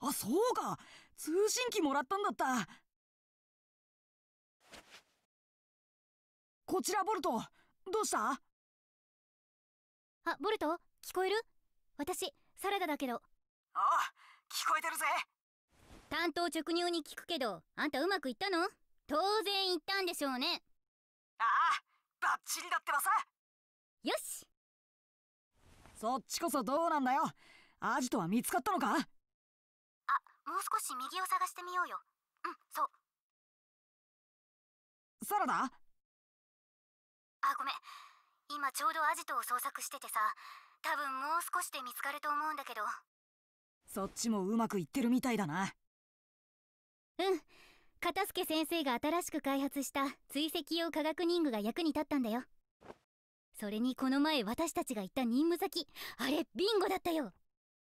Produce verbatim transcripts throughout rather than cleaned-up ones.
あ、そうか、通信機もらったんだった。こちらボルト、どうした？ あ、ボルト、聞こえる？私、サラダだけど。 ああ、聞こえてるぜ。 単刀直入に聞くけど、あんたうまくいったの？当然言ったんでしょうね。 ああ、バッチリだってばさ。 よし。 そっちこそどうなんだよ。アジトは見つかったのか？ あ、もう少し右を探してみようよ。うん、そう。 サラダ？ あ、ごめん。今ちょうどアジトを捜索しててさ、多分もう少しで見つかると思うんだけど。 そっちもうまくいってるみたいだな。 うん。片付先生が新しく開発した追跡用科学任具が役に立ったんだよ。それにこの前私たちが行った任務先、あれビンゴだったよ。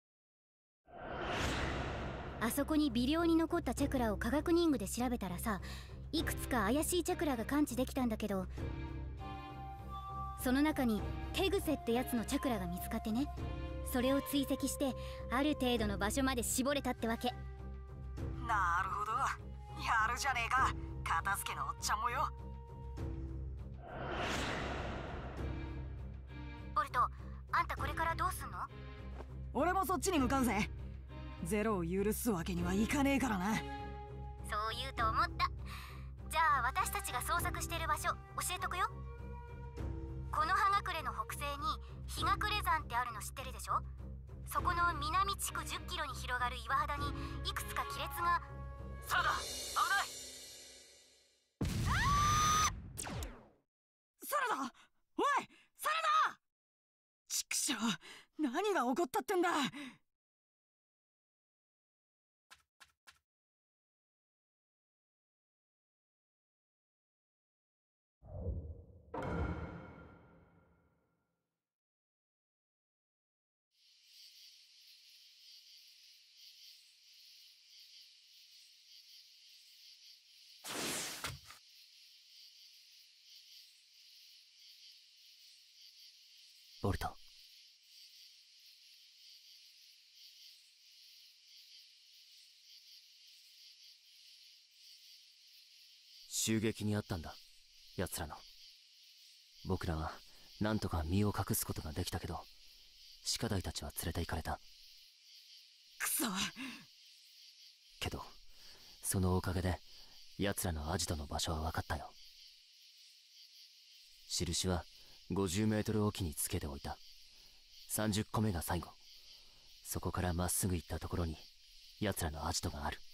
あそこに微量に残ったチャクラを科学任具で調べたらさ、いくつか怪しいチャクラが感知できたんだけど、その中にテグセってやつのチャクラが見つかってね。それを追跡してある程度の場所まで絞れたってわけ。 なるほど、やるじゃねえか、片付けのおっちゃんもよ。 ボルト、あんたこれからどうすんの？ 俺もそっちに向かうぜ。ゼロを許すわけにはいかねえからな。 そう言うと思った。じゃあ私たちが捜索してる場所教えとくよ。この葉隠れの北西に日隠山ってあるの知ってるでしょ？そこの南地区じゅっキロに広がる岩肌にいくつか亀裂が。 サラダ、危ない。サラダ、おいサラダ！ちくしょう、何が起こったってんだ。 ボルト、襲撃にあったんだ、奴らの。僕らはなんとか身を隠すことができたけど、シカダイたちは連れて行かれた。 くそ。 けどそのおかげで奴らのアジトの場所は分かったよ。印はごじゅうメートルおきにつけておいた。さんじゅっこめが最後。そこからまっすぐ行ったところに奴らのアジトがある。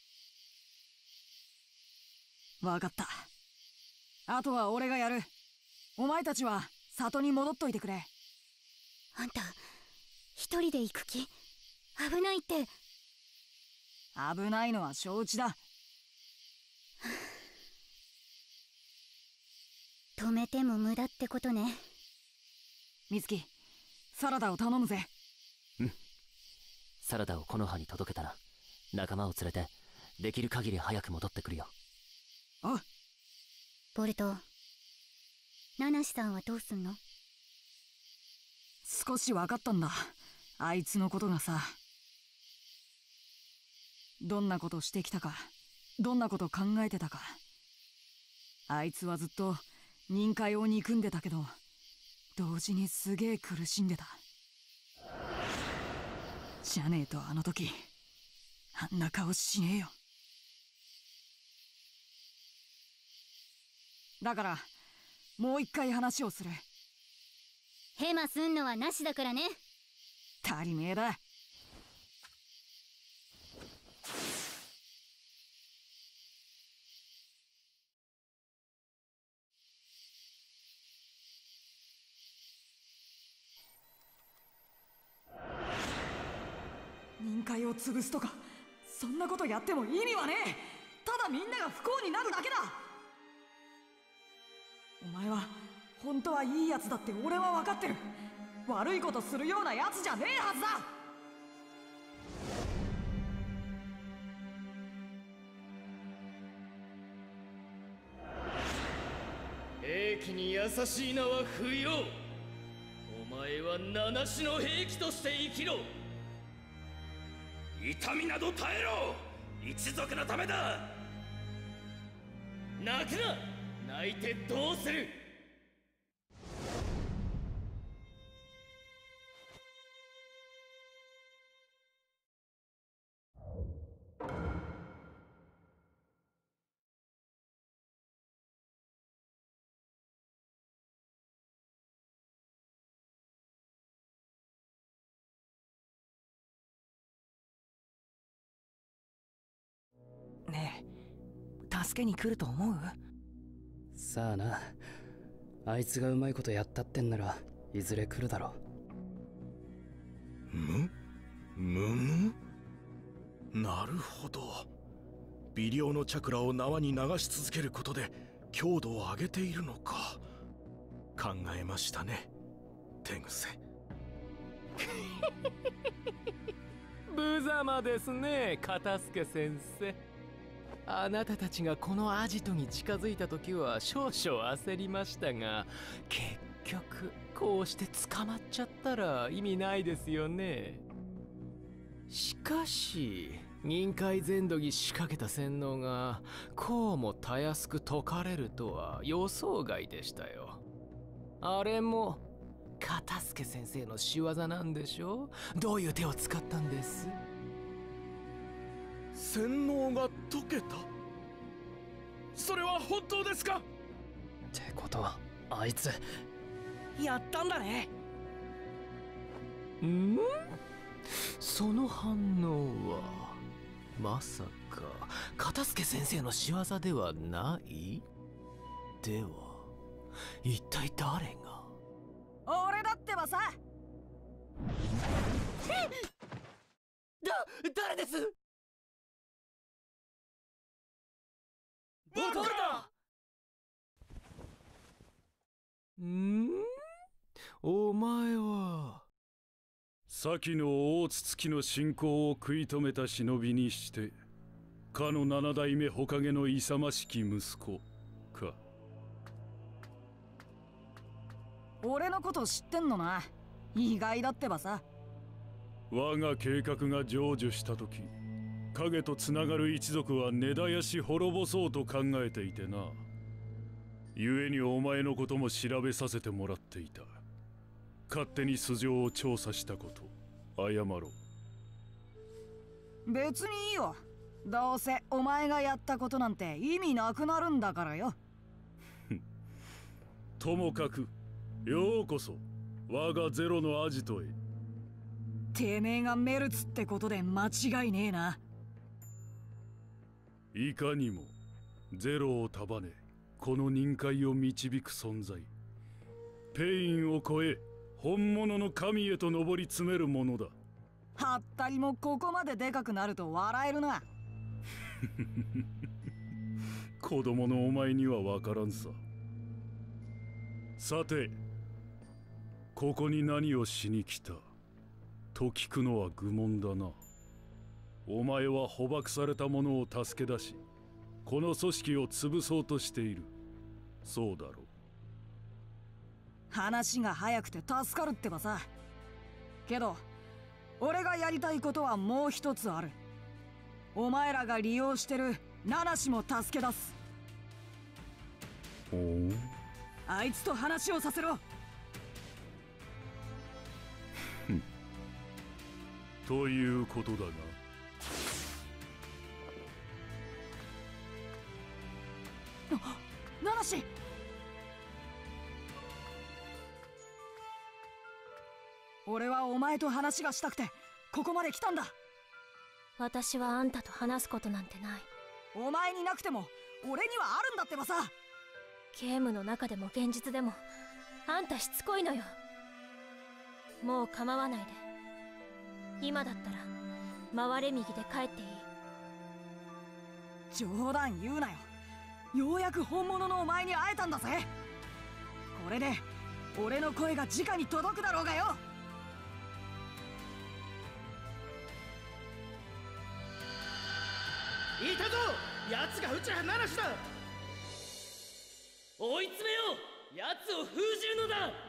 分かった。あとは俺がやる。お前たちは里に戻っといてくれ。 あんた一人で行く気？危ないって。 危ないのは承知だ。 止めても無駄ってことね。 ミツキ、サラダを頼むぜ。 うん。サラダを木の葉に届けたら仲間を連れてできる限り早く戻ってくるよ。 おう。 ボルト、ナナシさんはどうすんの？ 少し分かったんだ、あいつのことがさ。どんなことしてきたか、どんなこと考えてたか。あいつはずっと任界を憎んでたけど、同時にすげえ苦しんでた。じゃねえとあの時あんな顔しねえよ。だからもう一回話をする。 ヘマすんのはなしだからね。 足りねえだ。任界を潰すとか、そんなことやっても意味はねえ。ただみんなが不幸になるだけだ。お前は本当はいいやつだって俺は分かってる。悪いことするようなやつじゃねえはずだ。 兵器に優しい名は不要。お前は七種の兵器として生きろ。 痛みなど耐えろ。一族のためだ。泣くな。泣いてどうする。 ねえ、助けに来ると思う？ さあな。あいつがうまいことやったってんならいずれ来るだろう。むむむなるほど。微量のチャクラを縄に流し続けることで強度を上げているのか。考えましたね、手癖。 無様ですね、片付先生。あなたたちがこのアジトに近づいた時は少々焦りましたが、結局こうして捕まっちゃったら意味ないですよね。しかし銀塊全土に仕掛けた洗脳がこうもたやすく解かれるとは予想外でしたよ。あれも片付先生の仕業なんでしょう。どういう手を使ったんです？ 洗脳が解けた？それは本当ですか？ ってことはあいつやったんだね。 ん？その反応はまさか片付先生の仕業ではない？では一体誰が？ 俺だってばさ。 だ、誰です？ 僕だ。 ん？お前は先の大筒木の侵攻を食い止めた忍びにしてかの七代目火影の勇ましき息子か。 俺のこと知ってんのな。意外だってばさ。 我が計画が成就した時、影とつながる一族は根絶やし滅ぼそうと考えていてな。故にお前のことも調べさせてもらっていた。勝手に素性を調査したこと謝ろう。別にいいよ。どうせお前がやったことなんて意味なくなるんだからよ。 ともかくようこそ我がゼロのアジトへ。 てめえがメルツってことで間違いねえな。 いかにもゼロを束ねこの任界を導く存在、ペインを超え本物の神へと上り詰めるものだ。 はったりもここまででかくなると笑えるな。 子供のお前には分からんさ。さてここに何をしに来たと聞くのは愚問だな。お前は捕獲された者を助け出しこの組織を潰そうとしている。そうだろう。 話が早くて助かるってばさ。けど俺がやりたいことはもう一つある。お前らが利用してるナナシも助け出す。 おお、 あいつと話をさせろ。 ということだが、 ナナシ、俺はお前と話がしたくてここまで来たんだ。 私はあんたと話すことなんてない。 お前になくても俺にはあるんだってばさ。 ゲームの中でも現実でもあんたしつこいのよ。もう構わないで。今だったら回れ右で帰っていい。 冗談言うなよ。ようやく本物のお前に会えたんだぜ。これで俺の声が直に届くだろうがよ。 いたぞ、奴がうちはナナシだ。追い詰めよう。奴を封じるのだ。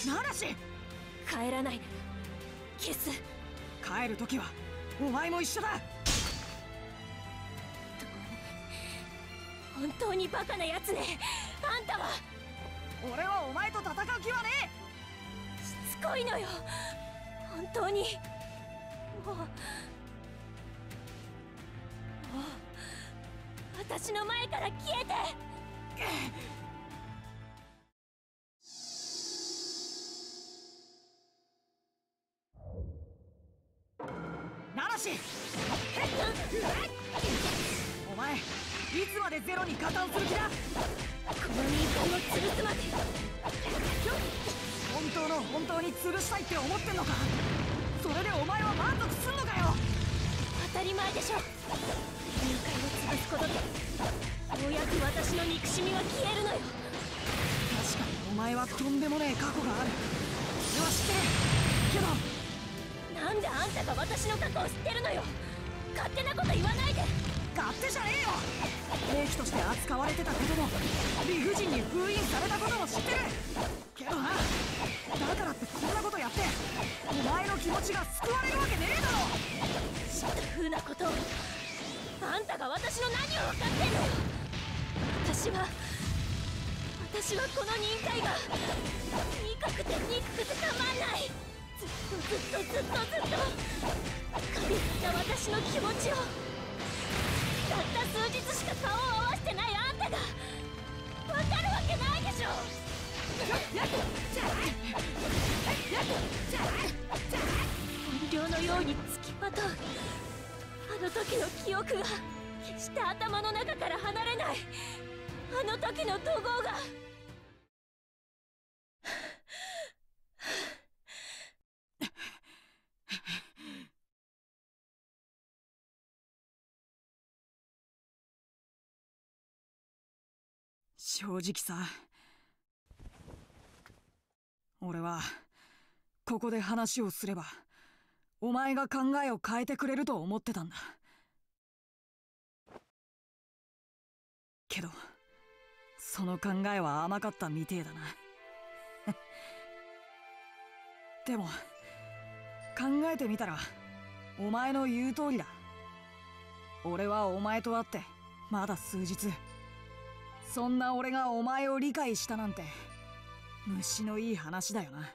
ナナシ、 帰らないで。キス。 帰る時はお前も一緒だ。 本当にバカなやつね、あんたは。 俺はお前と戦う気はねえ。しつこいのよ、本当に。もうもう私の前から消えて。 ナナシ、お前いつまでゼロに加担する気だ。 この民間を潰すまで。 本当の本当に潰したいって思ってんのか。それでお前は満足すんのかよ。 当たり前でしょ。民間を潰すことでようやく私の憎しみは消えるのよ。 確かにお前はとんでもねえ過去がある。俺は知ってるけど。 なんであんたが私の過去を知ってるのよ。勝手なこと言わないで。 勝手じゃねえよ。兵器として扱われてたことも理不尽に封印されたことも知ってるけどな。だからってこんなことやってお前の気持ちが救われるわけねえだろ。 知った風なことを。あんたが私の何を分かってんのよ。私は私はこの忍界が憎くて憎くてたまんない。ずっとずっとずっとずっとかびった私の気持ちをたった数日しか顔を合わせてないあんたが分かるわけないでしょ。怨霊のようにつきまとうあの時の記憶が決して頭の中から離れない。あの時の怒号が。 正直さ、俺はここで話をすればお前が考えを変えてくれると思ってたんだ。けどその考えは甘かったみてえだな。でも考えてみたらお前の言う通りだ。俺はお前と会ってまだ数日。そんな俺がお前を理解したなんて虫のいい話だよな。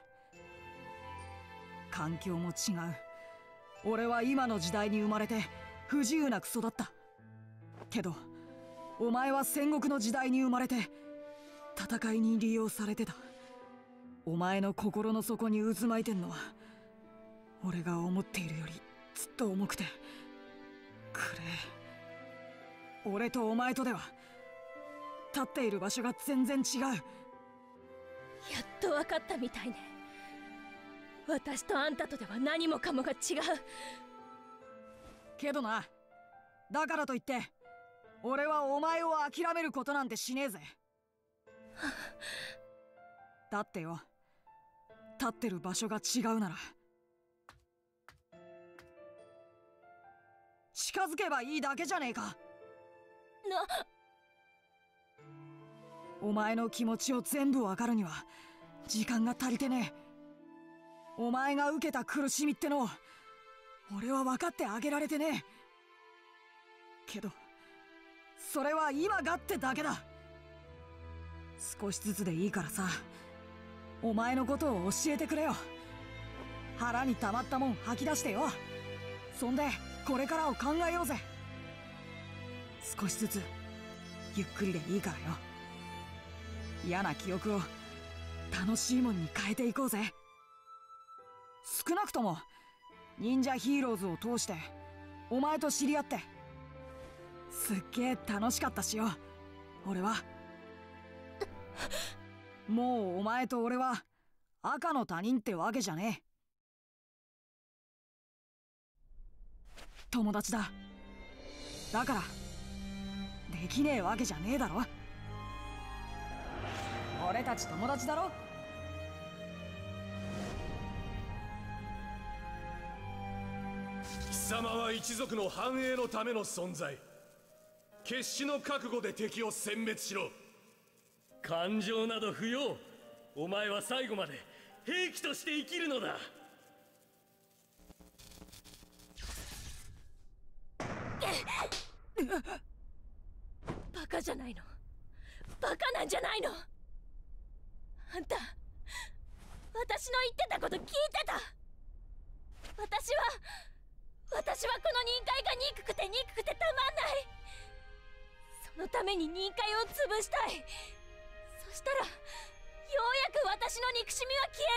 環境も違う。俺は今の時代に生まれて不自由なクソだった。けどお前は戦国の時代に生まれて戦いに利用されてた。お前の心の底に渦巻いてんのは俺が思っているよりずっと重くてくれ。俺とお前とでは立っている場所が全然違う。 やっと分かったみたいね。私とあんたとでは何もかもが違う。 けどな、だからといって俺はお前を諦めることなんてしねえぜ。だってよ、立ってる場所が違うなら近づけばいいだけじゃねえか。 なお前の気持ちを全部わかるには時間が足りてねえ。お前が受けた苦しみってのを俺は分かってあげられてねえ。けどそれは今がってだけだ。少しずつでいいからさ、お前のことを教えてくれよ。腹に溜まったもん吐き出してよ。そんでこれからを考えようぜ。少しずつゆっくりでいいからよ。嫌な記憶を楽しいもんに変えていこうぜ。少なくとも忍者ヒーローズを通してお前と知り合ってすっげえ楽しかったしよ。俺はもうお前と俺は赤の他人ってわけじゃねえ。友達だ。だからできねえわけじゃねえだろ。俺たち友達だろ。 貴様は一族の繁栄のための存在。決死の覚悟で敵を殲滅しろ。 感情など不要。お前は最後まで兵器として生きるのだ。 バカじゃないの。バカなんじゃないの。あんた、私の言ってたこと聞いてた。私は私はこの任界が憎くて憎くてたまんない。そのために任界を潰したい。そしたらようやく私の憎しみは消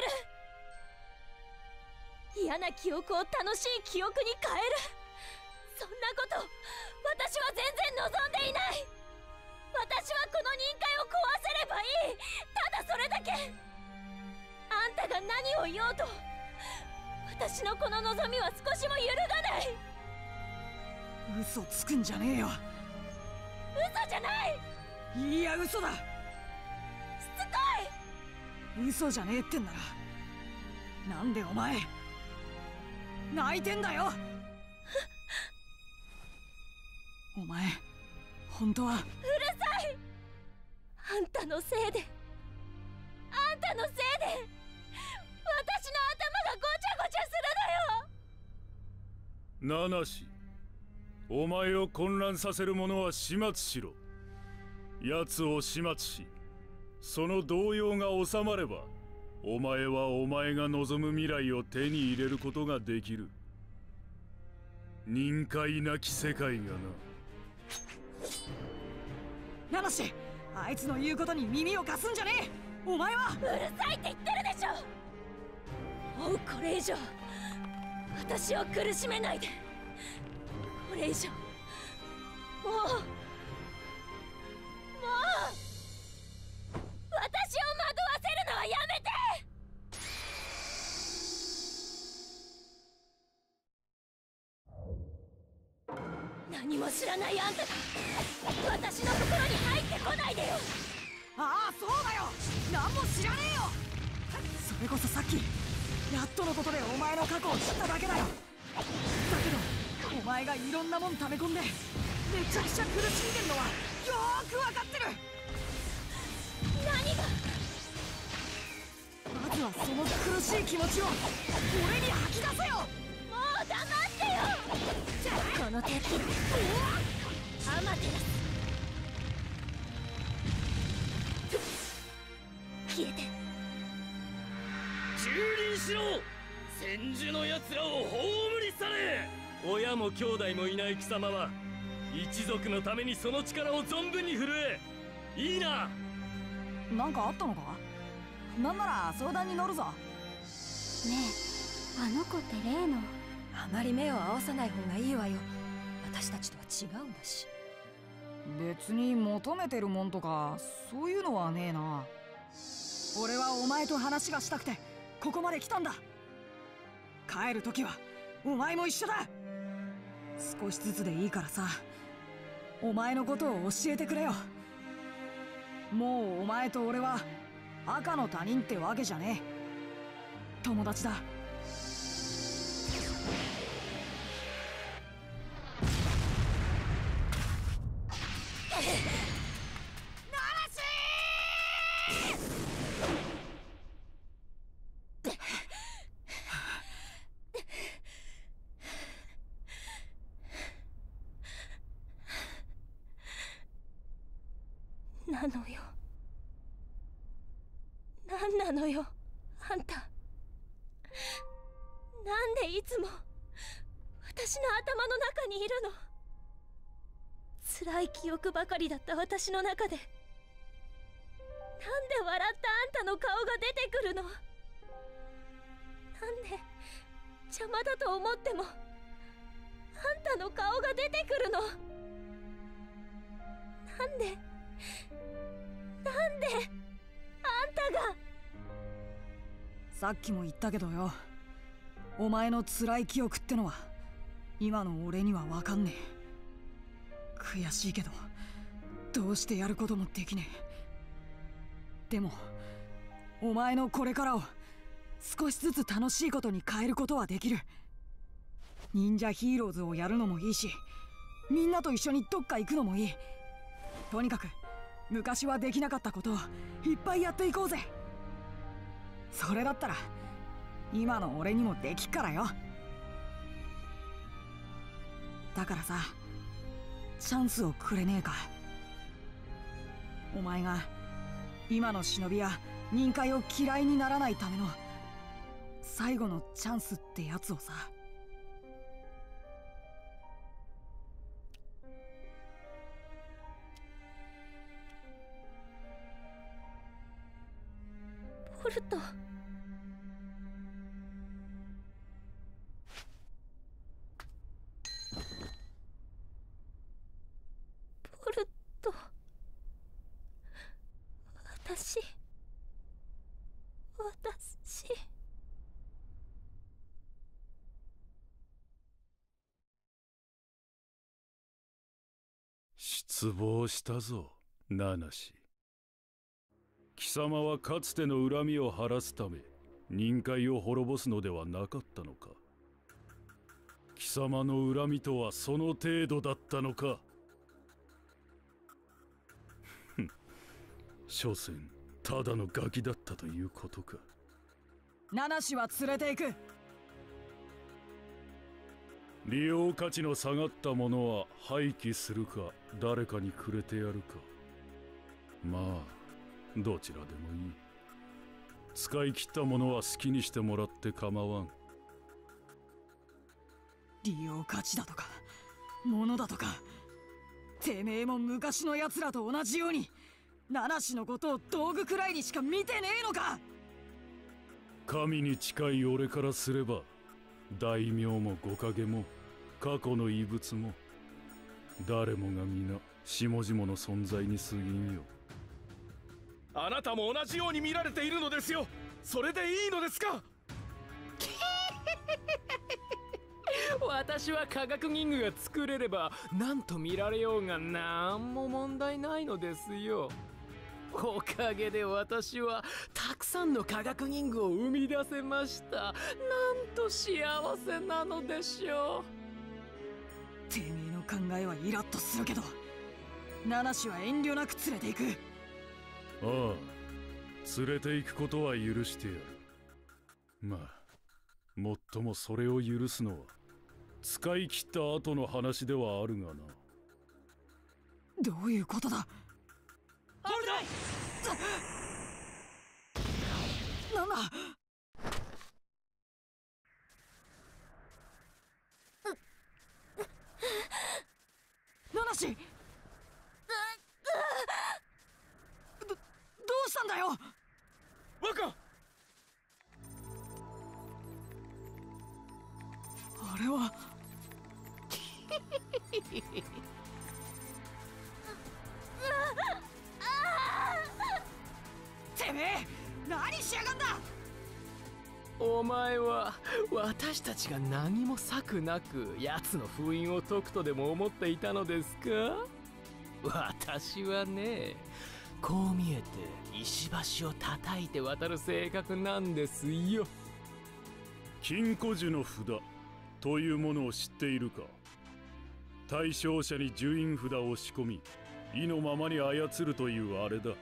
える。嫌な記憶を楽しい記憶に変える。そんなこと私は全然望んでいない。私はこの任界を壊せればいい。ただそれだけ。あんたが何を言おうと私のこの望みは少しも揺るがない。 嘘つくんじゃねえよ。 嘘じゃない。 いや嘘だ。 しつこい。嘘じゃねえってんならなんでお前泣いてんだよ。お前本当は。うるさい。あんたのせいであんたのせいで私の頭がごちゃごちゃするのよ。 ナナシ、お前を混乱させる者は始末しろ。奴を始末し、その動揺が収まればお前はお前が望む未来を手に入れることができる。任界なき世界がな。 ナナシ、あいつの言うことに耳を貸すんじゃねえ。お前は。 うるさいって言ってるでしょ。もうこれ以上私を苦しめないで。これ以上もうもう私を惑わせるのはやめて。何も知らないあんたが私の心に入ってこないでよ。 ああそうだよ。何も知らねえよ。それこそさっきやっとのことでお前の過去を知っただけだよ。だけどお前がいろんなもん溜め込んでめちゃくちゃ苦しんでるのはよーくわかってる。 何が。 まずはその苦しい気持ちを俺に吐き出せよ。 もう黙ってよ。この敵アマテラス消えて。 蹂躙しろ。千住の奴らを葬り去れ。親も兄弟もいない貴様は一族のためにその力を存分に振るえ。いいな。 なんかあったのか。なんなら相談に乗るぞ。 ねえ、あの子って例の。 あまり目を合わさない方がいいわよ。私たちとは違うんだし。 別に求めてるもんとかそういうのはねえな。俺はお前と話がしたくてここまで来たんだ。帰る時はお前も一緒だ。少しずつでいいからさ、お前のことを教えてくれよ。もうお前と俺は赤の他人ってわけじゃねえ。友達だ。 なのよ。なんなのよあんた。なんでいつも私の頭の中にいるの。辛い記憶ばかりだった私の中でなんで笑ったあんたの顔が出てくるの。なんで邪魔だと思ってもあんたの顔が出てくるの。なんでなんであんたが。 さっきも言ったけどよ、お前の辛い記憶ってのは今の俺には分かんねえ。悔しいけどどうしてやることもできねえ。でもお前のこれからを少しずつ楽しいことに変えることはできる。忍者ヒーローズをやるのもいいし、みんなと一緒にどっか行くのもいい。とにかく昔はできなかったことをいっぱいやっていこうぜ。 それだったら今の俺にもできっからよ。だからさ、チャンスをくれねえか。お前が今の忍びや忍界を嫌いにならないための最後のチャンスってやつをさ。 ボルト、ボルト、私私失望したぞ、ナナシ。貴様はかつての恨みを晴らすため忍界を滅ぼすのではなかったのか。貴様の恨みとはその程度だったのか。所詮ただのガキだったということか。 ナナシは連れて行く。 利用価値の下がったものは廃棄するか誰かにくれてやるか。まあどちらでもいい。使い切ったものは好きにしてもらって構わん。 利用価値だとか物だとか、てめえも昔の奴らと同じようにナナシのことを道具くらいにしか見てねえのか。 神に近い俺からすれば大名も御影も過去の遺物も誰もが皆下々の存在に過ぎんよ。 あなたも同じように見られているのですよ。それでいいのですか。 私は科学銀具が作れれば何と見られようが何も問題ないのですよ。おかげで私はたくさんの科学銀具を生み出せました。なんと幸せなのでしょう。 てめえの考えはイラッとするけど、ナナシは遠慮なく連れて行く。 ああ、連れて行くことは許してやる。まあもっともそれを許すのは使い切った後の話ではあるがな。 どういうことだ。 ホルダイなんだ。ナナシ、どどうしたんだよ。 若、 あれはてめえ何しやがんだ。 お前は私たちが何も策なく奴の封印を解くとでも思っていたのですか。私はね、こう見えて石橋を叩いて渡る性格なんですよ。 金庫樹の札というものを知っているか。対象者に呪印札を仕込み意のままに操るというあれだ。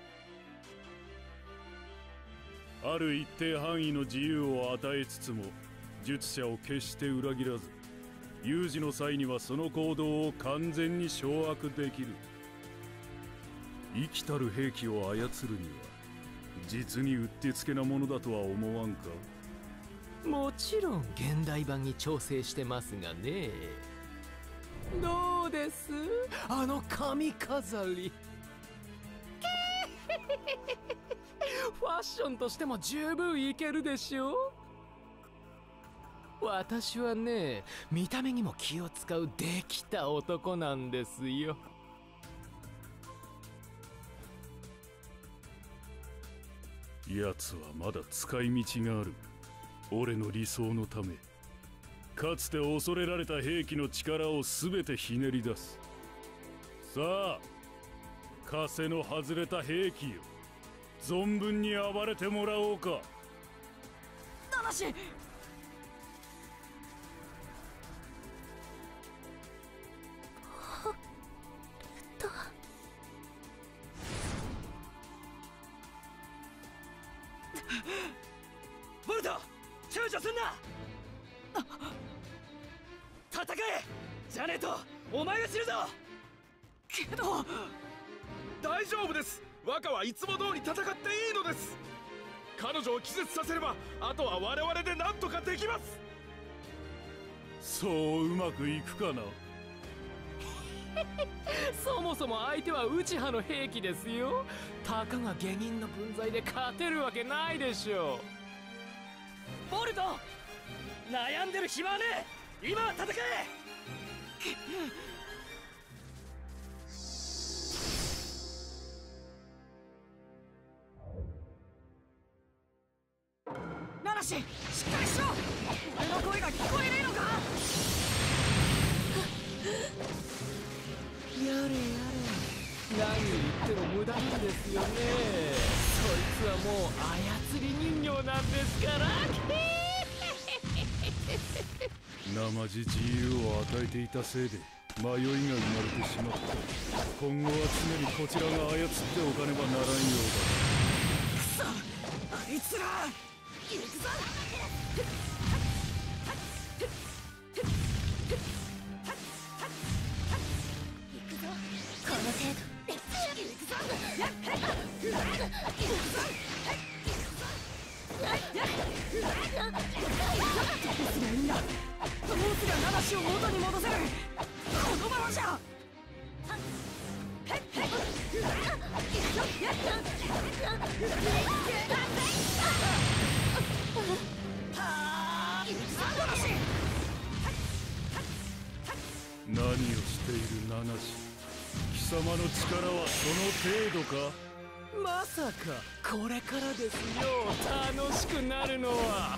ある一定範囲の自由を与えつつも術者を決して裏切らず、有事の際にはその行動を完全に掌握できる。生きたる兵器を操るには実にうってつけなものだとは思わんか。 もちろん現代版に調整してますがね。どうです、あの髪飾り。ファッションとしても十分いけるでしょ。私はね、見た目にも気を使うできた男なんですよ。 奴はまだ使い道がある。俺の理想のため、かつて恐れられた兵器の力を全てひねり出す。さあ、枷の外れた兵器よ、存分に暴れてもらおうか。 ナナシ、 じゃねえとお前が死ぬぞ。 けど大丈夫です。若はいつも通り戦っていいのです。彼女を気絶させればあとは我々で何とかできます。 そううまくいくかな。 そもそも相手は内派の兵器ですよ。たかが下忍の分際で勝てるわけないでしょう。ボルト、悩んでる暇はねえ。今は戦え。 ナナシ、しっかりしろ。俺の声が聞こえねえのか。 やれやれ、何言っても無駄なんですよね。そいつはもう操り人形なんですから。 生地自由を与えていたせいで迷いが生まれてしまった。今後は常にこちらが操っておかねばならんようだ。 くそ、あいつら行くぞ。 この程度。 どうすりゃいいんだ。どうすりゃナナシを元に戻せる。このままじゃ。 何をしているナナシ。貴様の力はその程度か。 まさかこれからですよ、楽しくなるのは。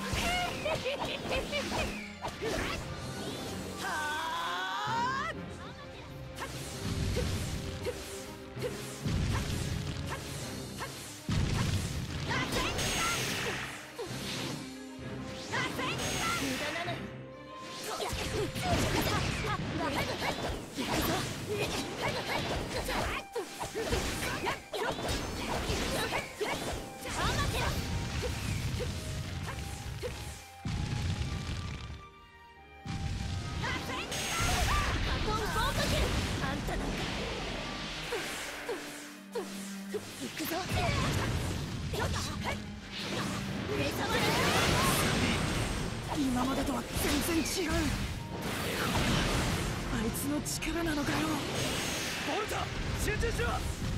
今までとは全然違う。あいつの力なのかよ。 ボルト、集中しろ。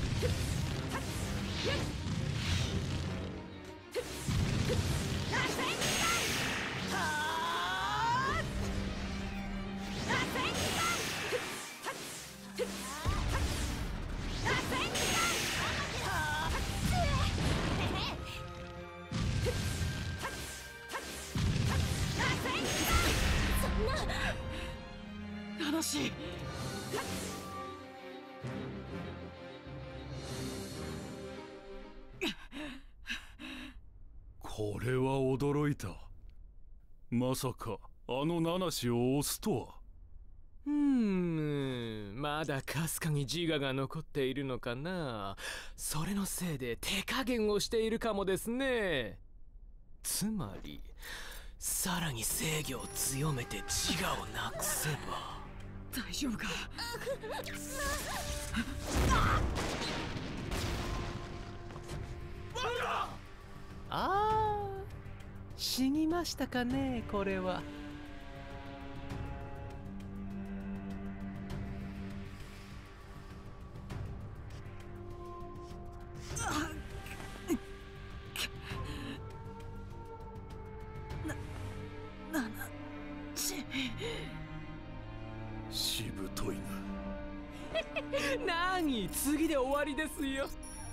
ナナシ、 これは驚いた。まさかあのナナシを押すとは。 うーん、まだかすかに自我が残っているのかな。それのせいで手加減をしているかもですね。つまりさらに制御を強めて自我をなくせば。 大丈夫か。 ああ、死にましたかね、これは。 な、ななし。 しぶといな。何、次で終わりですよ。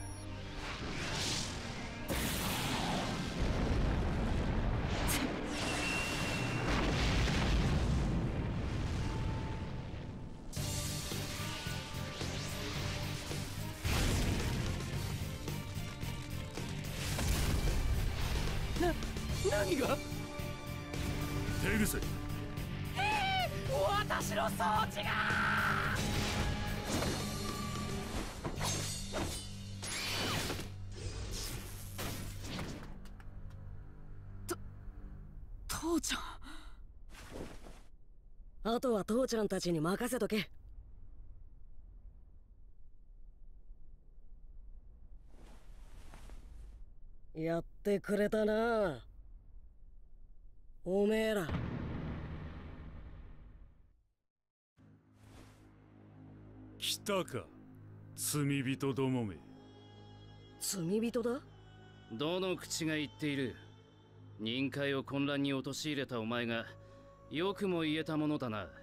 な、何が？ 手癖。 私の装置がと父ちゃん。 あとは父ちゃんたちに任せとけ。やってくれたなおめえら。 来たか罪人どもめ。 罪人だ。 どの口が言っている。任界を混乱に陥れたお前がよくも言えたものだな。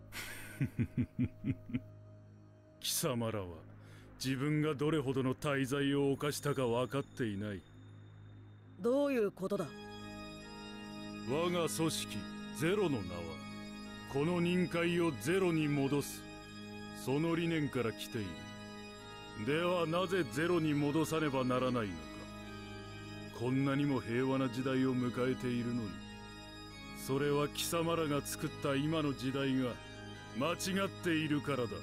貴様らは自分がどれほどの大罪を犯したか分かっていない。 どういうことだ。 我が組織ゼロの名はこの任界をゼロに戻す、その理念から来ている。ではなぜゼロに戻さねばならないのか。こんなにも平和な時代を迎えているのに、それは貴様らが作った今の時代が間違っているからだ。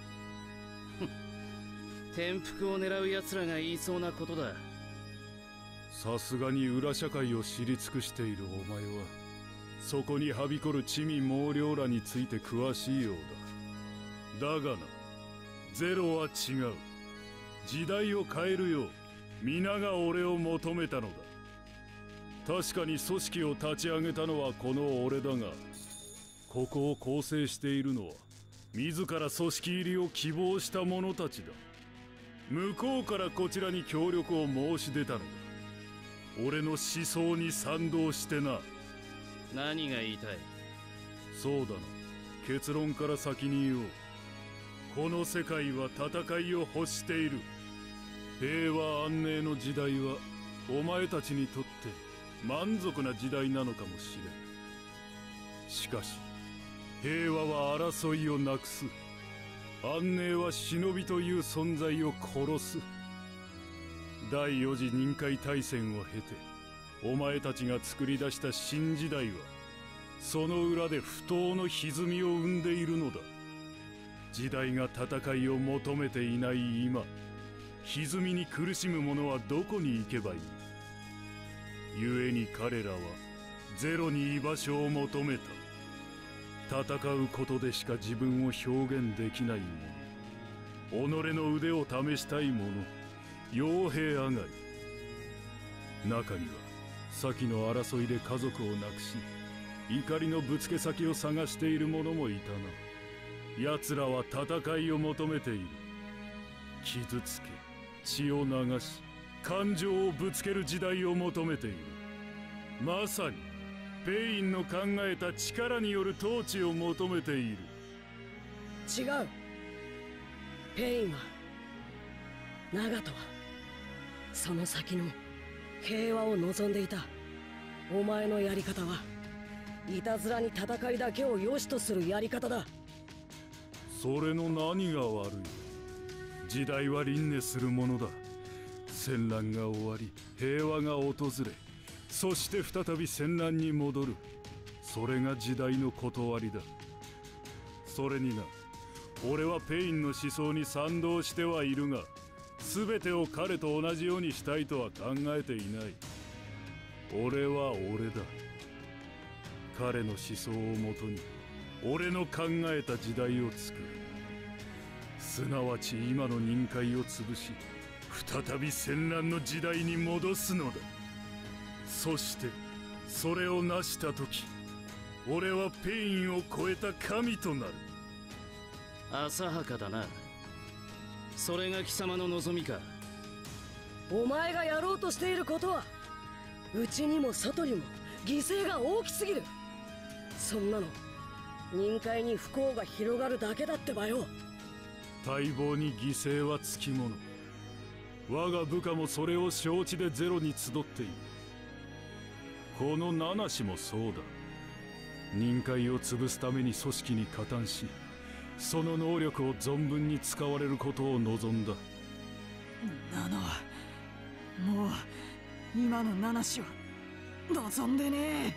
転覆を狙う奴らが言いそうなことだ。 さすがに裏社会を知り尽くしているお前はそこにはびこる地味猛量らについて詳しいようだ。だがな、ゼロは違う。時代を変えるよう皆が俺を求めたのだ。確かに組織を立ち上げたのはこの俺だが、ここを構成しているのは自ら組織入りを希望した者たちだ。向こうからこちらに協力を申し出たのだ。俺の思想に賛同してな。 何が言いたい。 そうだな、結論から先に言おう。この世界は戦いを欲している。平和安寧の時代はお前たちにとって満足な時代なのかもしれん。しかし平和は争いをなくす、安寧は忍びという存在を殺す。第四次任界大戦を経てお前たちが作り出した新時代はその裏で不当の歪みを生んでいるのだ。時代が戦いを求めていない今、歪みに苦しむ者はどこに行けばいい。故に彼らはゼロに居場所を求めた。戦うことでしか自分を表現できない者、己の腕を試したい者、傭兵上がり。中には先の争いで家族を亡くし怒りのぶつけ先を探している者もいたな。奴らは戦いを求めている。傷つけ血を流し感情をぶつける時代を求めている。まさにペインの考えた力による統治を求めている。 違う。ペインはナガトはその先の平和を望んでいた。お前のやり方はいたずらに戦いだけを良しとするやり方だ。 それの何が悪い。時代は輪廻するものだ。戦乱が終わり平和が訪れ、そして再び戦乱に戻る。それが時代の断りだ。それにな、俺はペインの思想に賛同してはいるが、全てを彼と同じようにしたいとは考えていない。俺は俺だ。彼の思想をもとに俺の考えた時代を作る。すなわち今の任界を潰し再び戦乱の時代に戻すのだ。そしてそれを成した時、俺はペインを超えた神となる。 浅はかだな。それが貴様の望みか。 お前がやろうとしていることは内にも外にも犠牲が大きすぎる。そんなの任界に不幸が広がるだけだってばよ。 待望に犠牲はつきもの。我が部下もそれを承知でゼロに集っている。この七氏もそうだ。任界を潰すために組織に加担し、その能力を存分に使われることを望んだ。 ナノ、もう今のナナ氏は望んでね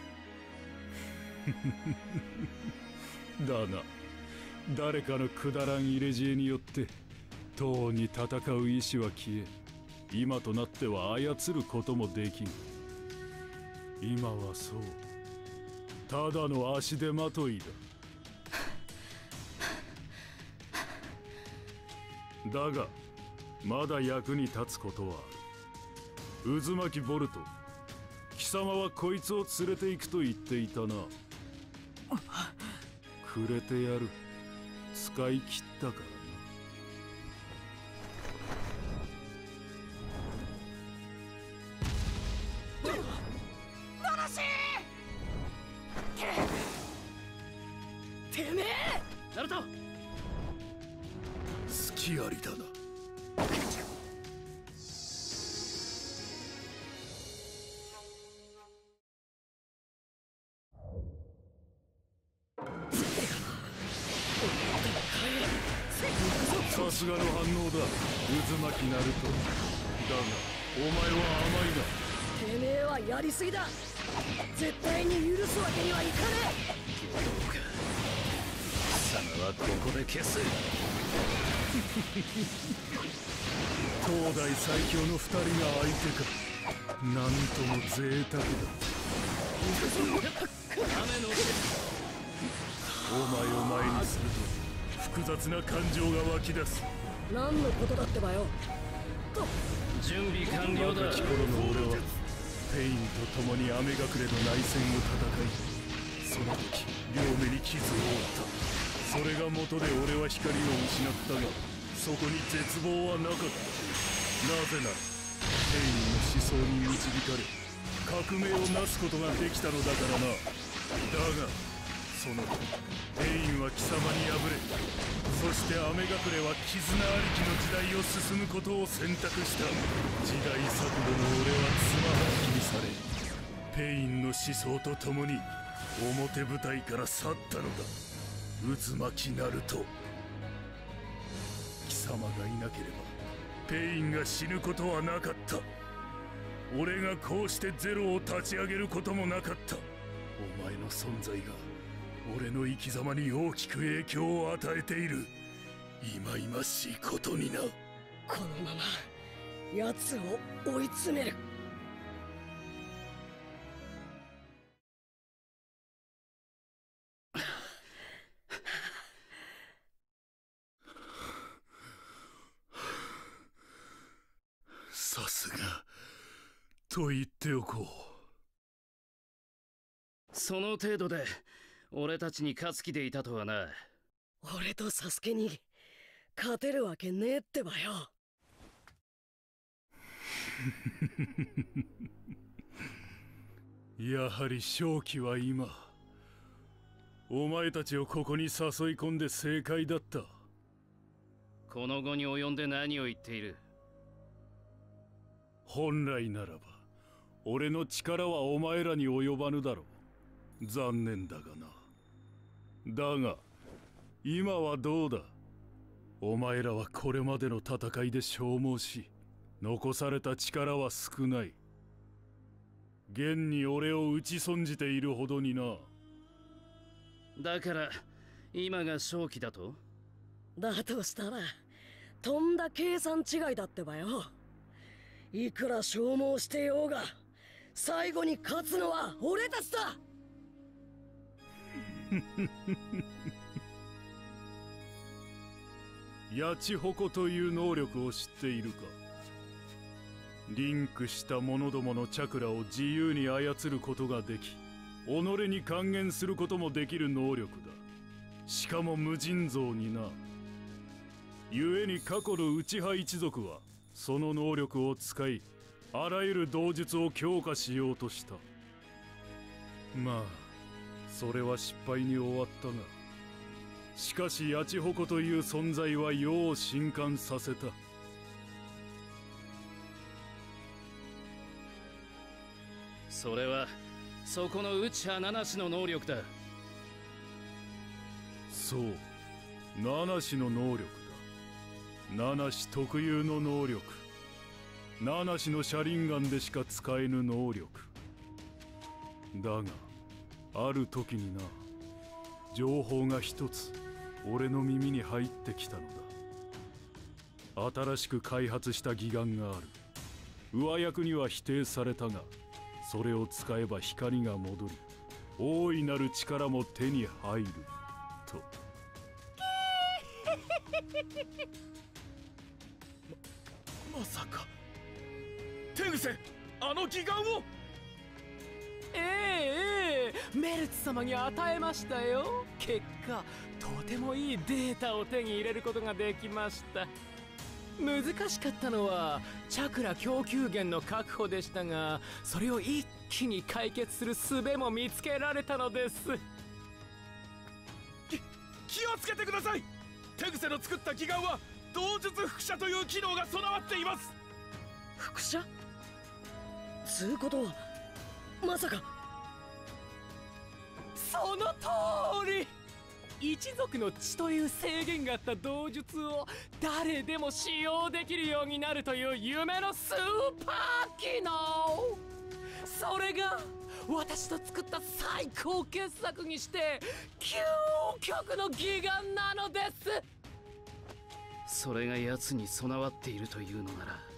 え。だな、誰かのくだらん入れ知恵によって党に戦う意志は消え、今となっては操ることもできん。今はそう、ただの足手まといだ。 だがまだ役に立つことはある。渦巻きボルト、貴様はこいつを連れて行くと言っていたな。くれてやる。使い切ったからな。ナナシー！てめえ！ ナルト！ 隙ありだな。 さすがの反応だ、渦巻きナルト。だがお前は甘いな。 てめえはやりすぎだ。絶対に許すわけにはいかねえ。 貴様はここで消す。 東大最強の二人が相手か。なんとも贅沢だ。お前を前にすると複雑な感情が湧き出す。 何のことだってばよ。 準備完了だ。 若き頃の俺はペインと共に雨隠れの内戦を戦い、その時両目に傷を負った。それが元で俺は光を失ったが、そこに絶望はなかった。なぜならペインの思想に導かれ革命をなすことができたのだからな。だがその時ペインは貴様に敗れ、そして雨隠れは絆ありきの時代を進むことを選択した。時代錯誤の俺はつまはじきにされ、ペインの思想と共に表舞台から去ったのだ。渦巻きナルト、貴様がいなければペインが死ぬことはなかった。俺がこうしてゼロを立ち上げることもなかった。お前の存在が俺の生き様に大きく影響を与えている。忌々しいことにな。 このまま奴を追い詰める。 さすがと言っておこう。 その程度で俺たちに勝つ気でいたとはな。 俺とサスケに勝てるわけねえってばよ。 やはり正気は今。お前たちをここに誘い込んで正解だった。 この後に及んで何を言っている。 本来ならば俺の力はお前らに及ばぬだろう。残念だがな。だが今はどうだ。お前らはこれまでの戦いで消耗し、残された力は少ない。現に俺を打ち損じているほどにな。 だから今が正気だと？ だとしたらとんだ計算違いだってばよ。いくら消耗してようが最後に勝つのは俺たちだ。 ヤチホコという能力を知っているか。リンクした者どものチャクラを自由に操ることができ、己に還元することもできる能力だ。しかも無尽蔵にな。故に過去の内派一族はその能力を使い、あらゆる道術を強化しようとした。まあそれは失敗に終わったが、しかしヤチホコという存在は世を震撼させた。 それはそこの内派七種の能力だ。 そう、七種の能力だ。七種特有の能力、七種の車輪ガンでしか使えぬ能力だが、ある時にな、情報が一つ俺の耳に入ってきたのだ。新しく開発した義眼がある。上役には否定されたが、それを使えば光が戻り、大いなる力も手に入ると。 まさかテグセ、あの義眼を。 ええええ、メルツ様に与えましたよ。結果とてもいいデータを手に入れることができました。難しかったのはチャクラ供給源の確保でしたが、それを一気に解決する術も見つけられたのです。 き気をつけてください。テグセの作った義眼は同術輻射という機能が備わっています。 輻射つうことはまさか。 その通り。一族の血という制限があった同術を誰でも使用できるようになるという夢のスーパー機能。それが私と作った最高傑作にして究極の義眼なのです。 それが奴に備わっているというのなら。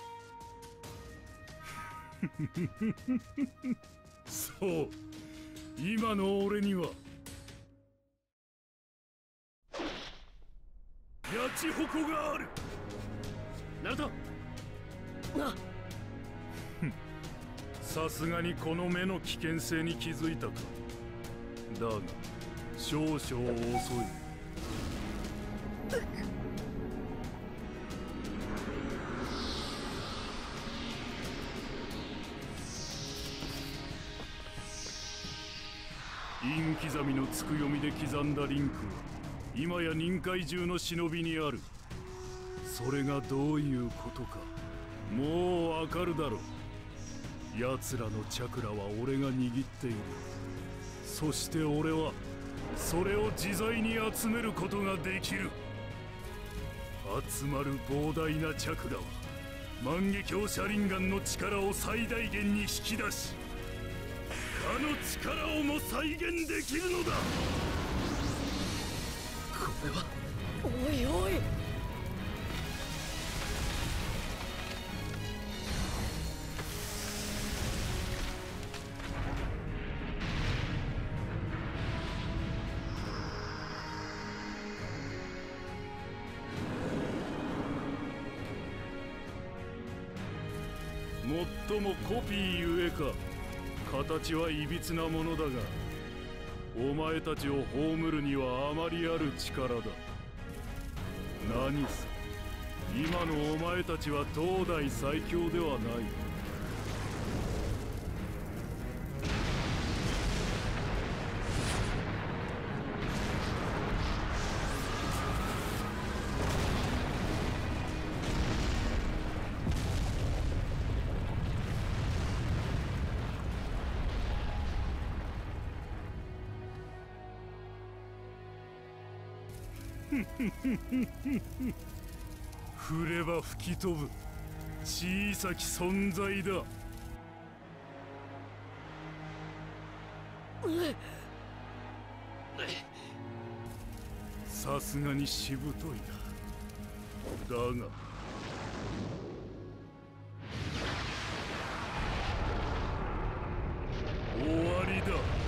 そう、今の俺にはヤチホコがある。 ナルトなさすがにこの目の危険性に気づいたか。だが少々遅い。陰刻みのつく読みで刻んだリンクは今や臨界中の忍びにある。それがどういうことかもうわかるだろう。奴らのチャクラは俺が握っている。そして俺はそれを自在に集めることができる。集まる膨大なチャクラは万華鏡車輪眼の力を最大限に引き出し、他の力をも再現できるのだ。 これはおいおい。 もっともコピーゆえか形はいびつなものだが、お前たちを葬るにはあまりある力だ。何せ今のお前たちは東大最強ではない。振れば吹き飛ぶ小さき存在だ。さすがにしぶといな。だが終わりだ。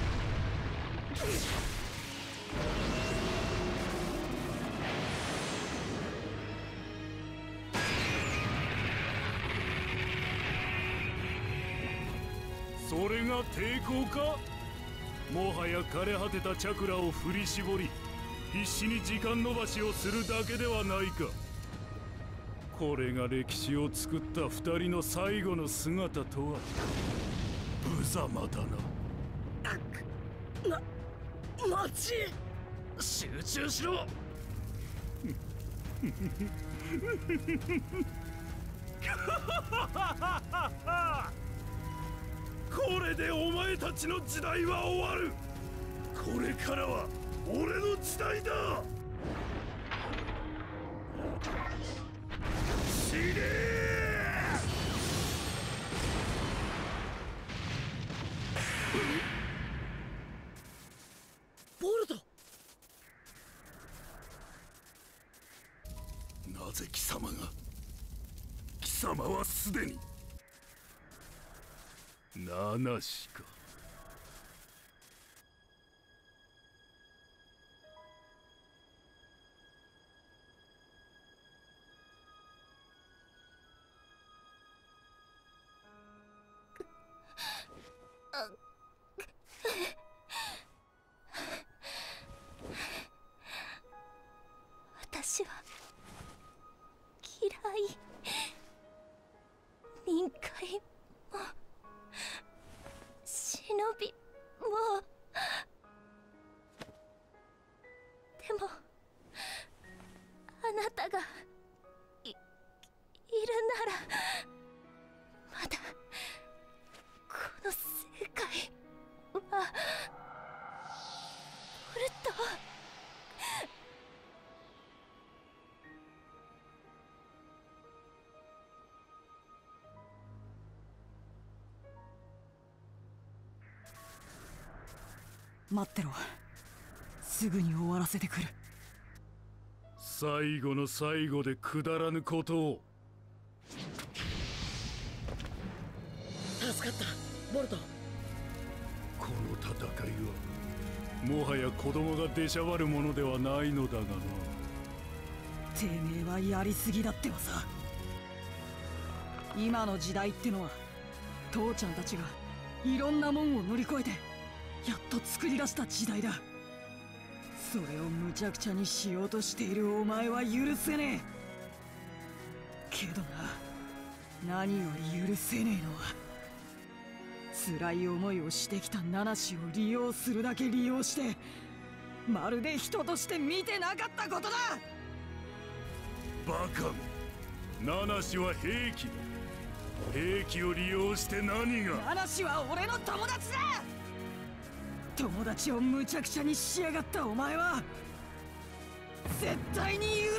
それが抵抗か。もはや枯れ果てたチャクラを振り絞り必死に時間延ばしをするだけではないか。これが歴史を作った二人の最後の姿とは無様だな。 な、マジ集中しろ。 これでお前たちの時代は終わる。これからは俺の時代だ。死ねボルト。 なぜ貴様が。貴様はすでにナナシか。 私は嫌い。臨界も忍びも。でもあなたが い, いるならまだこの世界はボルト。 待ってろ。すぐに終わらせてくる。 最後の最後でくだらぬことを。 助かったボルト。 この戦いはもはや子供が出しゃばるものではないのだがな。 てめえはやりすぎだってばさ。今の時代ってのは父ちゃんたちがいろんなもんを乗り越えてやっと作り出した時代だ。それを無茶苦茶にしようとしているお前は許せねえ。けどな、何より許せねえのは辛い思いをしてきたナナシを利用するだけ利用してまるで人として見てなかったことだ。 バカめ、ナナシは兵器だ。兵器を利用して何が。 ナナシは俺の友達だ。友達を無茶苦茶にしやがったお前は絶対に許せね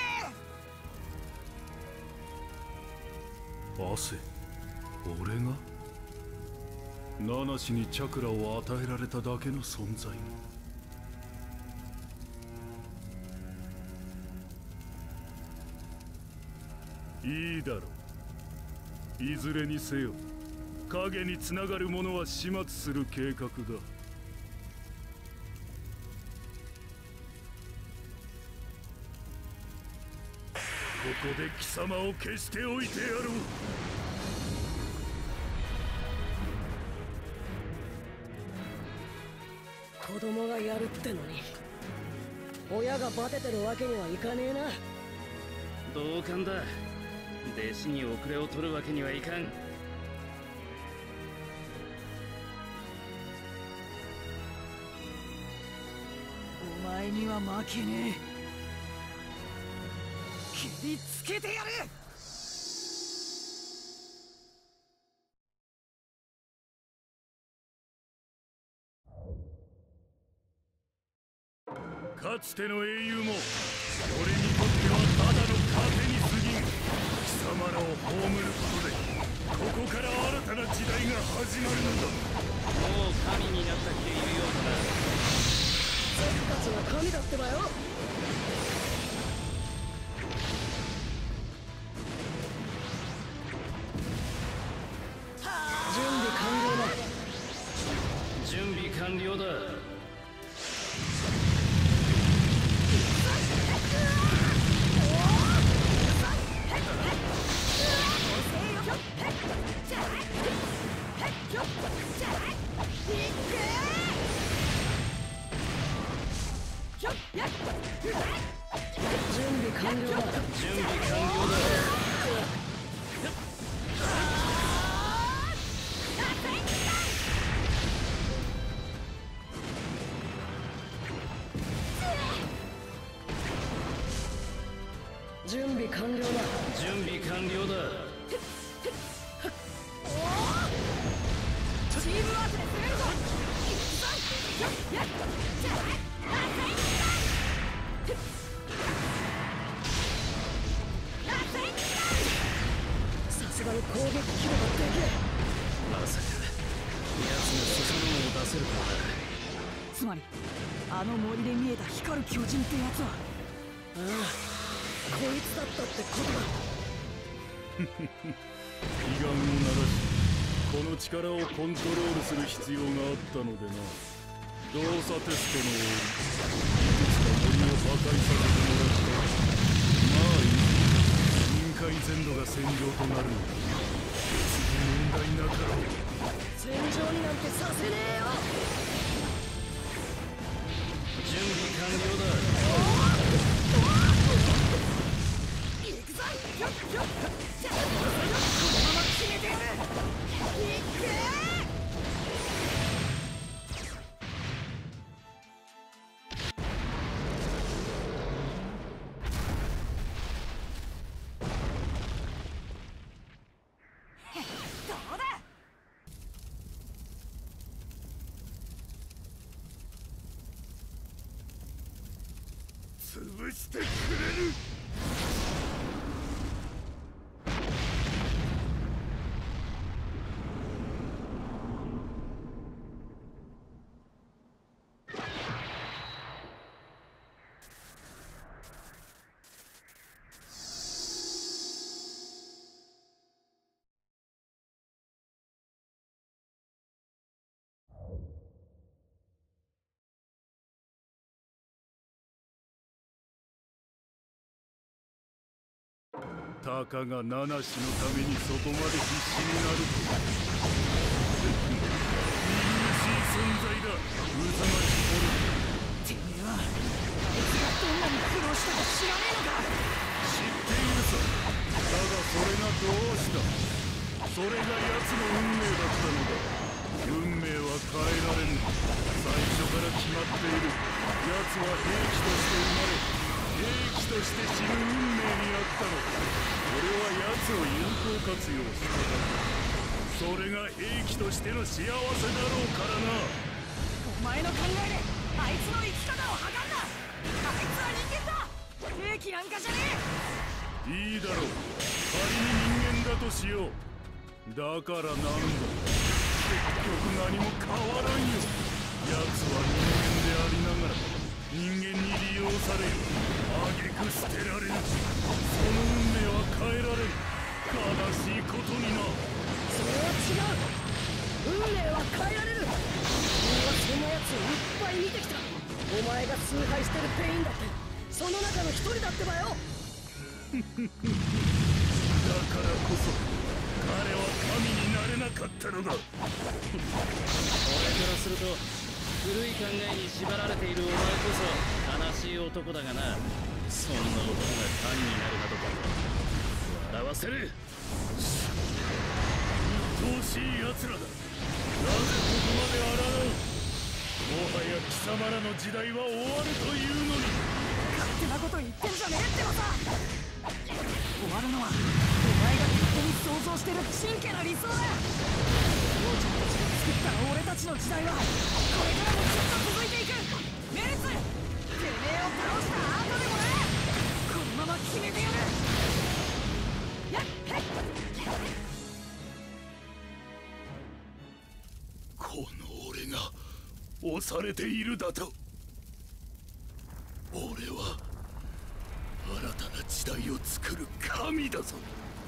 え。汗、俺がナナシにチャクラを与えられただけの存在。いいだろう。いずれにせよ影につながるものは始末する計画だ。ここで貴様を消しておいてやろう。 子供がやるってのに親がバテてるわけにはいかねえな。 同感だ。弟子に遅れを取るわけにはいかん。 お前には負けねえ。切りつけてやる。 かつての英雄も俺にとってはただの糧に過ぎん。貴様らを葬ることでここから新たな時代が始まるのだ。 もう神になった気でいるようだな。 僕たちは神だってばよ。準備完了だ。 準備完了だ。 準備完了だ。 準備完了だ。 準備完了だ。 準備完了だ。 チームワークで攻めるぞ。 さすがに攻撃規模がでけえ。 まさか奴が進むのを出せるかな。 つまりあの森で見えた光る巨人ってやつは。 ああ、こいつだったってことだ。 悲願を鳴らしこの力をコントロールする必要があったのでな。動作テストのいくつか森を破壊させてもらった。まあいい。臨界全土が戦場となるのだ。別に問題なかろう。 戦場になんてさせねえよ。 準備完了だ。 潰してくれる。たかがナナシのためにそこまで必死になるとは。見苦しい存在だ、ウザマチポル。 てめえはあいつがどんなに苦労したか知らねえのか。 知っているさ。だがそれがどうした。それが奴の運命だったのだ。運命は変えられぬ。最初から決まっている。奴は兵器として生まれ、兵器として死ぬ運命にあったのだ。俺は奴を有効活用しただけ。それが兵器としての幸せだろうからな。 お前の考えであいつの生き方を測んな。あいつは人間だ、兵器なんかじゃねえ。いいだろう、仮に人間だとしよう。だからなんだ、結局何も変わらんよ。奴は人間でありながら人間に利用され、挙句捨てられる。その運命は変えられる。悲しいことにな。 それは違う。運命は変えられる。俺はそんな奴をいっぱい見てきた。お前が崇拝してるペインだってその中の一人だってばよ。 だからこそ彼は神になれなかったのだ。 俺からすると古い考えに縛られているお前こそ悲しい男だがな。そんな男が神になるなどと笑わせる。 鬱陶しい奴らだ。なぜここまで抗う。もはや貴様らの時代は終わるというのに。 勝手なこと言ってんじゃねえってばさ。終わるのはお前が勝手に想像してる真剣な理想だ。王ちゃんたちが作った俺たちの時代はこれからもずっと続いていく。メルツ、てめえを倒した後でもな、このまま決めてやる。やっへっ。 この俺が押されているだと。俺は新たな時代を作る神だぞ。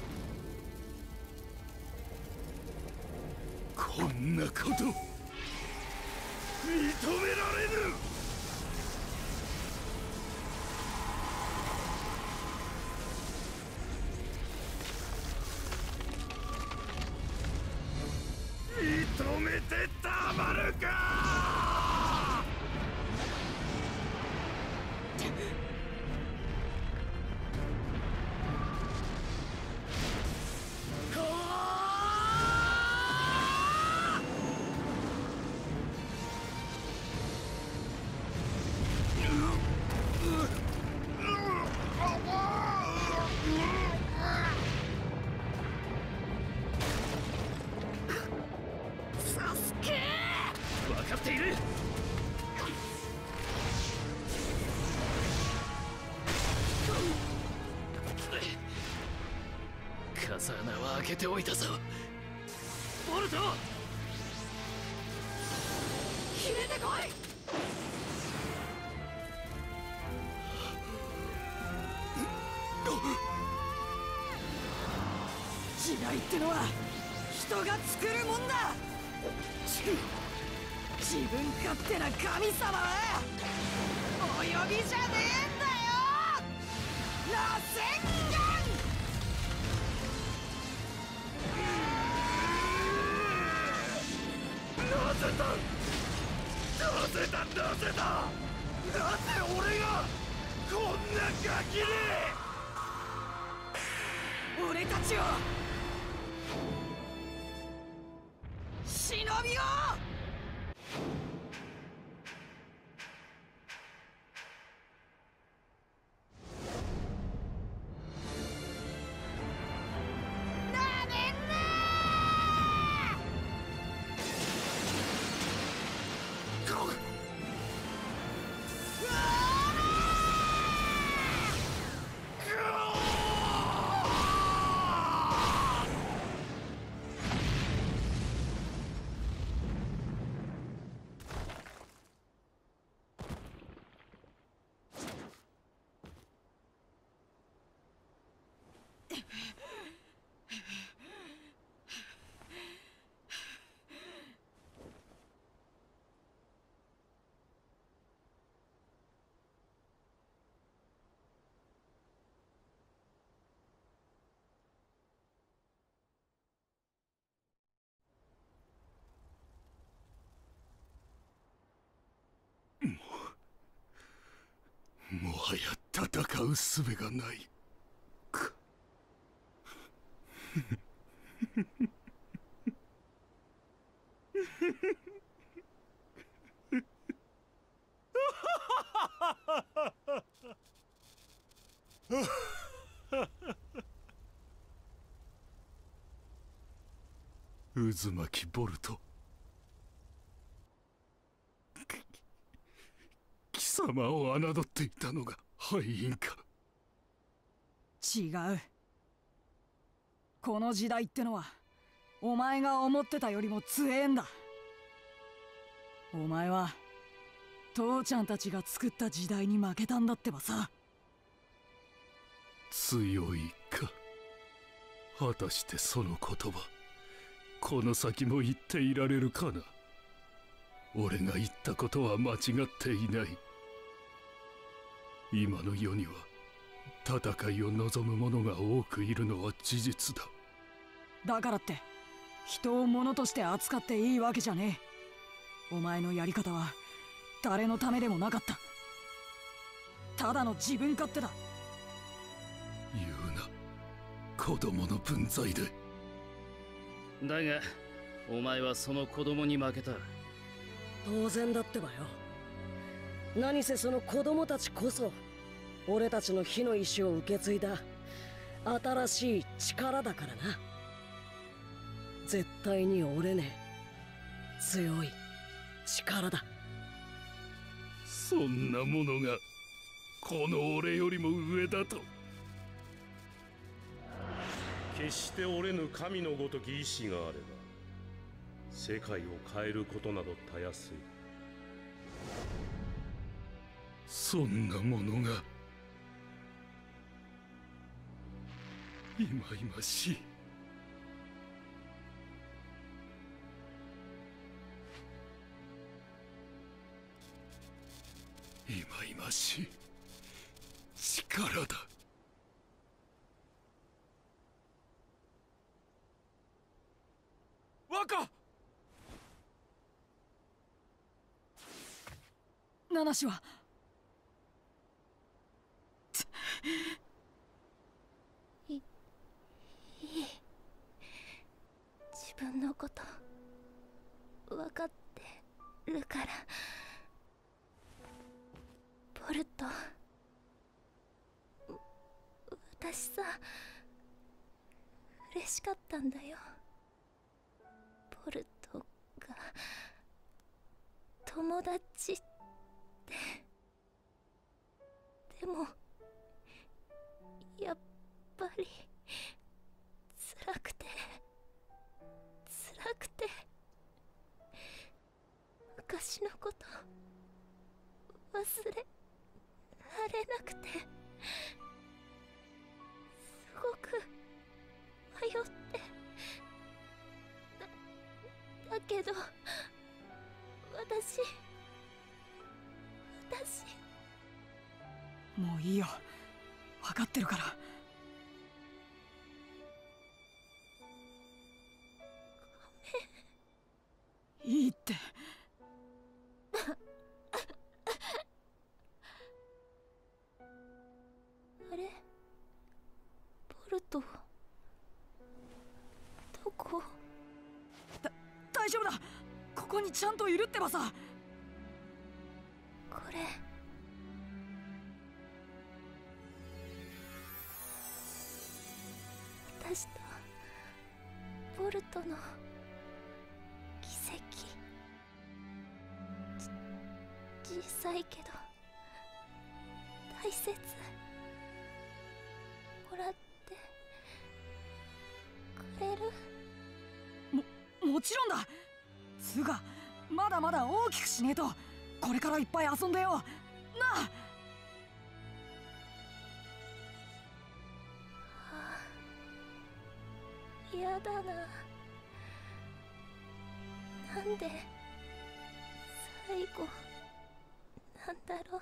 こんなこと認められぬ。認めてたまるか。 分かっている。風穴は開けておいたぞ。ボルト、 決めてこい。時代ってのは人が作るもんだ。自分勝手な神様はお呼びじゃねえんだよ。螺旋岩。 なぜだなぜだなぜだなぜ俺がこんなガキに。 俺たちを忍びよ。 もはや戦う術がないか。渦巻きボルト、貴様を侮っていたのが敗因か。 違う。この時代ってのはお前が思ってたよりも強えんだ。お前は父ちゃんたちが作った時代に負けたんだってばさ。 強いか。果たしてその言葉、この先も言っていられるかな。俺が言ったことは間違っていない。今の世には戦いを望む者が多くいるのは事実だ。 だからって人を物として扱っていいわけじゃねえ。お前のやり方は誰のためでもなかった。ただの自分勝手だ。 言うな、子供の分際で。 だがお前はその子供に負けた。 当然だってばよ。何せその子供たちこそ俺たちの火の石を受け継いだ新しい力だからな。絶対に折れねえ強い力だ。 そんなものがこの俺よりも上だと。 決して折れぬ神のごとき意志があれば世界を変えることなどたやすい。 そんなものがいまいましい。いまいましい力だ。 若七種はいいい自分のこと分かってるから。ボルト、私さ嬉しかったんだよ。ボルトが友達って。でもやっぱり辛くて辛くて昔のこと忘れられなくて、すごく迷ってだだけど私私もういいよ、分かってるから。 ごめん。 いいってあれ、ボルトどこ？ だ大丈夫だ、ここにちゃんといるってばさ。 これ私とボルトの奇跡。ち小さいけど大切。もらってくれる？ ももちろんだ。つうかまだまだ大きくしねえと。これからいっぱい遊んでよなあ。 嫌だな。なんで最後なんだろ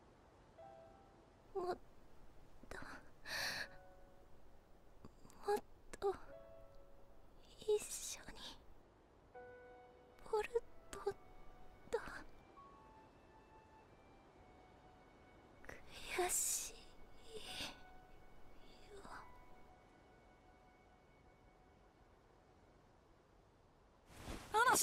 う。もっともっと一緒にボルトと悔し。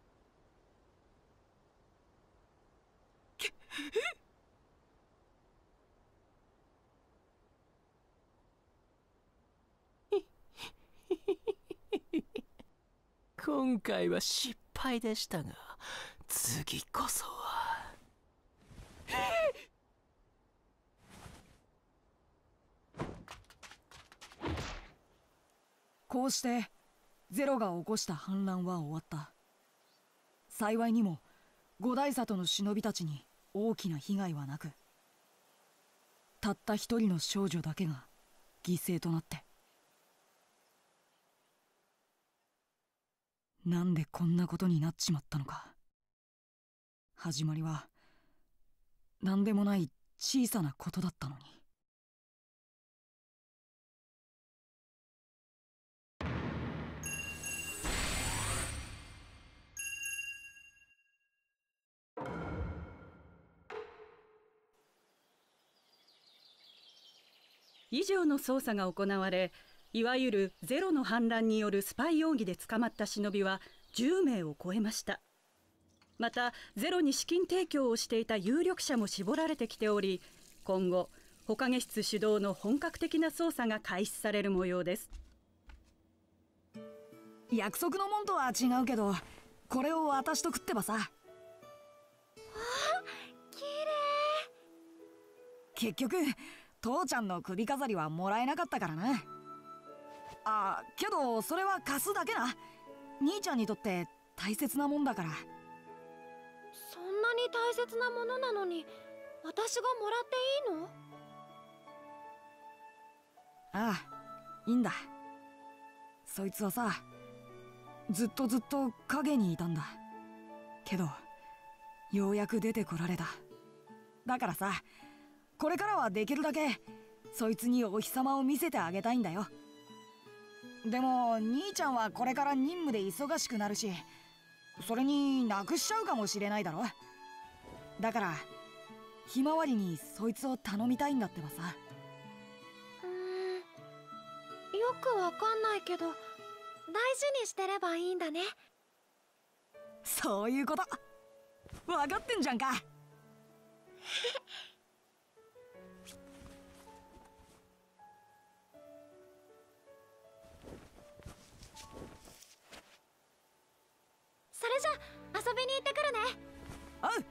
今回は失敗でしたが、次こそは。 こうしてゼロが起こした反乱は終わった。幸いにも五大里の忍びたちに大きな被害はなく、たった一人の少女だけが犠牲となって。なんでこんなことになっちまったのか。始まりは何でもない小さなことだったのに。 以上の捜査が行われ、いわゆるゼロの反乱によるスパイ容疑で捕まった忍びはじゅうめいを超えました。またゼロに資金提供をしていた有力者も絞られてきており、今後火影室主導の本格的な捜査が開始される模様です。 約束のもんとは違うけど、これを渡しとくってばさ。 わあ、きれい。結局父ちゃんの首飾りはもらえなかったからな。あ、けどそれは貸すだけな。兄ちゃんにとって大切なもんだから。 そんなに大切なものなのに私がもらっていいの？ ああ、いいんだ。そいつはさ、ずっとずっと影にいたんだけど、ようやく出てこられた。だからさ、これからはできるだけそいつにお日様を見せてあげたいんだよ。でも兄ちゃんはこれから任務で忙しくなるし、それになくしちゃうかもしれないだろ。だからひまわりにそいつを頼みたいんだってばさ。 うーん、よくわかんないけど、大事にしてればいいんだね。 そういうこと。分かってんじゃんか。 それじゃ遊びに行ってくるね。 おう。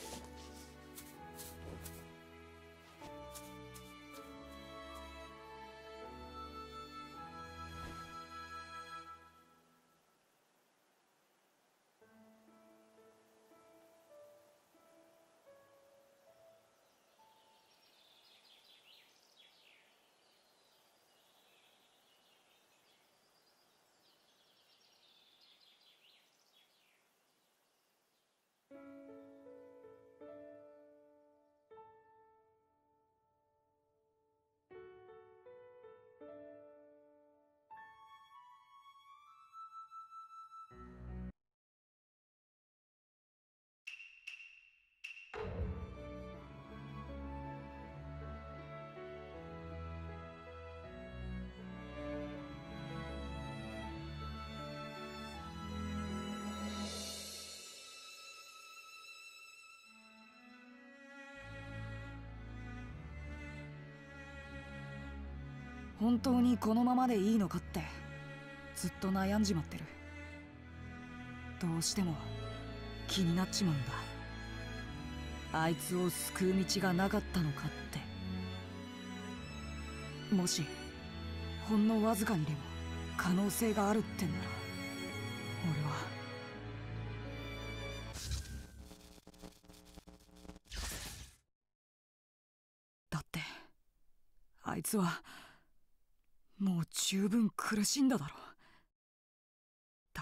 本当にこのままでいいのかってずっと悩んじまってる。どうしても気になっちまうんだ。あいつを救う道がなかったのかって。もしほんのわずかにでも可能性があるってんなら、俺はだってあいつはもう十分苦しんだだろう。だ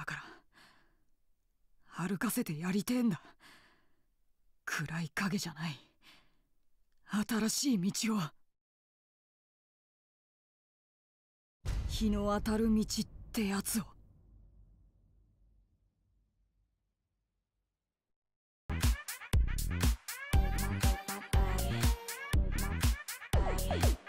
から歩かせてやりてえんだ。暗い影じゃない新しい道を。日の当たる道ってやつを。 はい。